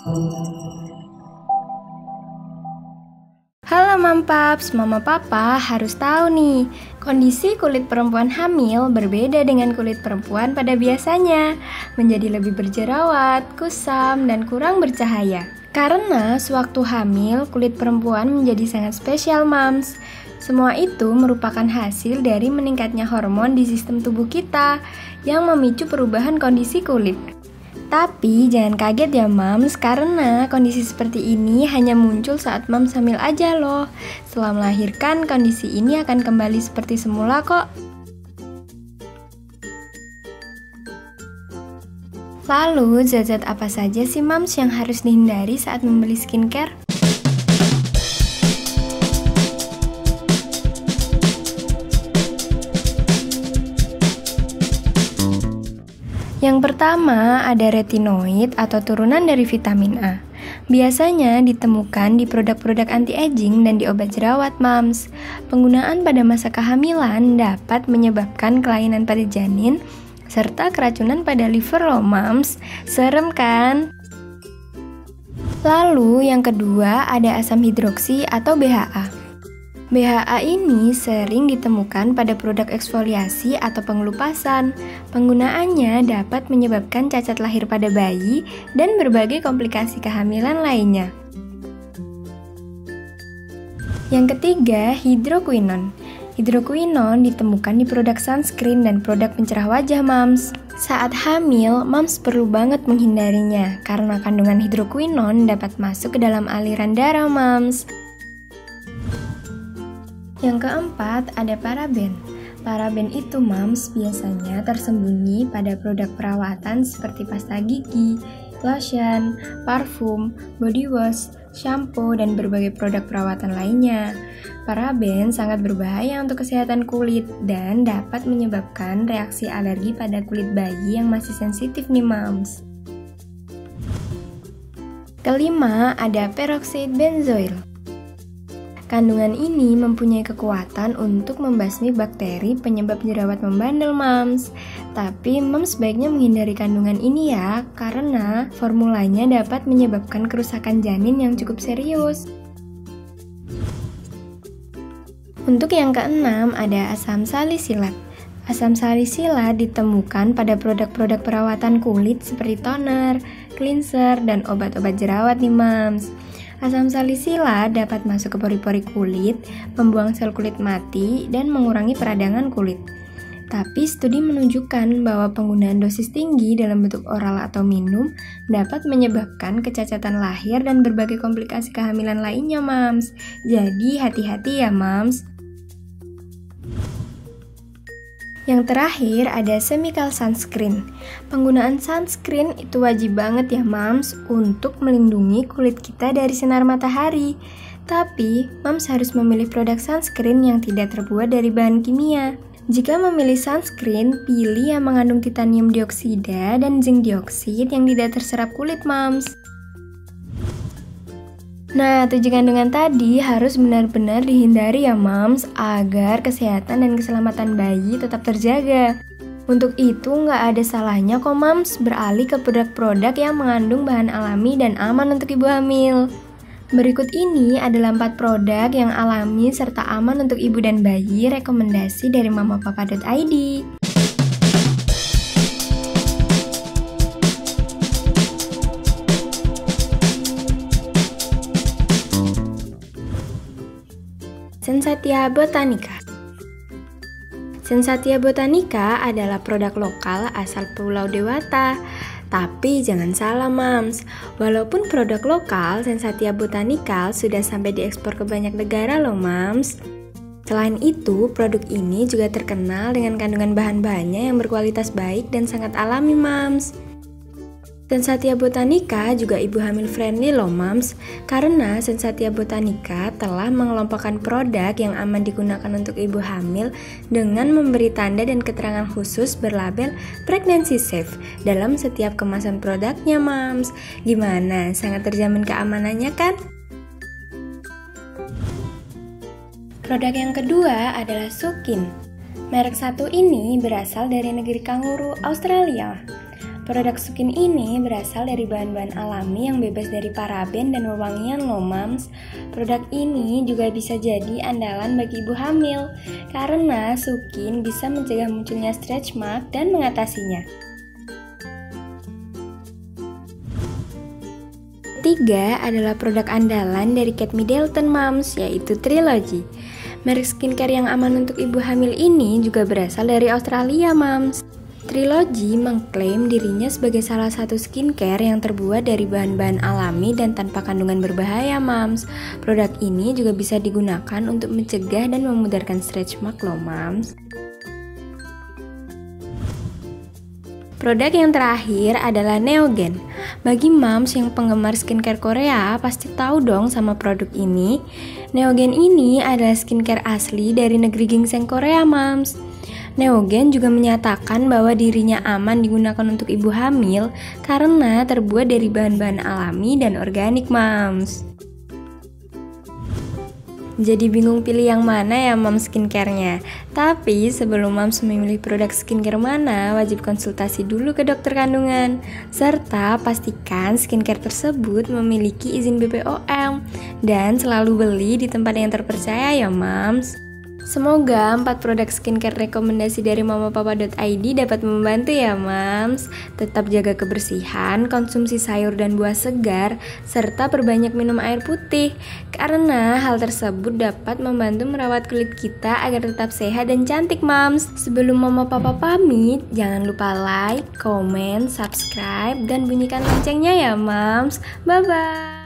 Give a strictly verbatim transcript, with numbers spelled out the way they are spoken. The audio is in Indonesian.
Halo Mampaps, Mama Papa harus tahu nih, kondisi kulit perempuan hamil berbeda dengan kulit perempuan pada biasanya, menjadi lebih berjerawat, kusam, dan kurang bercahaya. Karena sewaktu hamil, kulit perempuan menjadi sangat spesial, Mams. Semua itu merupakan hasil dari meningkatnya hormon di sistem tubuh kita yang memicu perubahan kondisi kulit. Tapi jangan kaget ya Mams, karena kondisi seperti ini hanya muncul saat Mams hamil aja loh. Setelah melahirkan, kondisi ini akan kembali seperti semula kok. Lalu, zat-zat apa saja sih Mams yang harus dihindari saat membeli skincare? Yang pertama ada retinoid atau turunan dari vitamin A. Biasanya ditemukan di produk-produk anti-aging dan di obat jerawat, Mams. Penggunaan pada masa kehamilan dapat menyebabkan kelainan pada janin serta keracunan pada liver loh, Mams. Serem kan? Lalu yang kedua ada asam hidroksi atau B H A. B H A ini sering ditemukan pada produk eksfoliasi atau pengelupasan. Penggunaannya dapat menyebabkan cacat lahir pada bayi dan berbagai komplikasi kehamilan lainnya. Yang ketiga, hidroquinon. Hidroquinon ditemukan di produk sunscreen dan produk pencerah wajah, Mams. Saat hamil, Mams perlu banget menghindarinya karena kandungan hidroquinon dapat masuk ke dalam aliran darah, Mams. Yang keempat ada paraben. Paraben itu Mams biasanya tersembunyi pada produk perawatan seperti pasta gigi, lotion, parfum, body wash, shampoo, dan berbagai produk perawatan lainnya. Paraben sangat berbahaya untuk kesehatan kulit dan dapat menyebabkan reaksi alergi pada kulit bayi yang masih sensitif nih Mams. Kelima ada peroxide benzoil. Kandungan ini mempunyai kekuatan untuk membasmi bakteri penyebab jerawat membandel, Mams. Tapi Mams sebaiknya menghindari kandungan ini ya, karena formulanya dapat menyebabkan kerusakan janin yang cukup serius. Untuk yang keenam ada asam salisilat. Asam salisilat ditemukan pada produk-produk perawatan kulit seperti toner, cleanser, dan obat-obat jerawat nih Mams. Asam salisilat dapat masuk ke pori-pori kulit, membuang sel kulit mati, dan mengurangi peradangan kulit. Tapi studi menunjukkan bahwa penggunaan dosis tinggi dalam bentuk oral atau minum dapat menyebabkan kecacatan lahir dan berbagai komplikasi kehamilan lainnya, Mams. Jadi hati-hati ya, Mams. Yang terakhir ada chemical sunscreen. Penggunaan sunscreen itu wajib banget ya Mams untuk melindungi kulit kita dari sinar matahari. Tapi Mams harus memilih produk sunscreen yang tidak terbuat dari bahan kimia. Jika memilih sunscreen, pilih yang mengandung titanium dioksida dan zinc dioksida yang tidak terserap kulit Mams. Nah, tujuh kandungan tadi harus benar-benar dihindari ya Mams, agar kesehatan dan keselamatan bayi tetap terjaga. Untuk itu nggak ada salahnya kok Mams beralih ke produk-produk yang mengandung bahan alami dan aman untuk ibu hamil. Berikut ini adalah empat produk yang alami serta aman untuk ibu dan bayi, rekomendasi dari mamapapa dot i d. Sensatia Botanica. Sensatia Botanica adalah produk lokal asal Pulau Dewata. Tapi jangan salah Mams, walaupun produk lokal, Sensatia Botanica sudah sampai diekspor ke banyak negara loh Mams. Selain itu, produk ini juga terkenal dengan kandungan bahan-bahannya yang berkualitas baik dan sangat alami Mams. Sensatia Botanica juga ibu hamil friendly loh Mams, karena Sensatia Botanica telah mengelompokkan produk yang aman digunakan untuk ibu hamil dengan memberi tanda dan keterangan khusus berlabel Pregnancy Safe dalam setiap kemasan produknya Mams. Gimana? Sangat terjamin keamanannya kan? Produk yang kedua adalah Sukin. Merek satu ini berasal dari negeri kanguru Australia. Produk Skin ini berasal dari bahan-bahan alami yang bebas dari paraben dan wewangian loh mams. Produk ini juga bisa jadi andalan bagi ibu hamil karena Skin bisa mencegah munculnya stretch mark dan mengatasinya. Ketiga adalah produk andalan dari Kate Middleton Moms, yaitu Trilogy. Merek skincare yang aman untuk ibu hamil ini juga berasal dari Australia Moms. Trilogy mengklaim dirinya sebagai salah satu skincare yang terbuat dari bahan-bahan alami dan tanpa kandungan berbahaya Moms. Produk ini juga bisa digunakan untuk mencegah dan memudarkan stretch mark loh Moms. Produk yang terakhir adalah Neogen. Bagi moms yang penggemar skincare Korea pasti tahu dong sama produk ini. Neogen ini adalah skincare asli dari negeri ginseng Korea moms. Neogen juga menyatakan bahwa dirinya aman digunakan untuk ibu hamil karena terbuat dari bahan-bahan alami dan organik moms. Jadi bingung pilih yang mana ya mom skincare-nya? Tapi sebelum moms memilih produk skincare mana, wajib konsultasi dulu ke dokter kandungan. Serta pastikan skincare tersebut memiliki izin B P O M. Dan selalu beli di tempat yang terpercaya ya moms. Semoga empat produk skincare rekomendasi dari mamapapa dot i d dapat membantu ya mams. Tetap jaga kebersihan, konsumsi sayur dan buah segar, serta perbanyak minum air putih. Karena hal tersebut dapat membantu merawat kulit kita agar tetap sehat dan cantik mams. Sebelum mama papa pamit, jangan lupa like, comment, subscribe, dan bunyikan loncengnya ya mams. Bye-bye.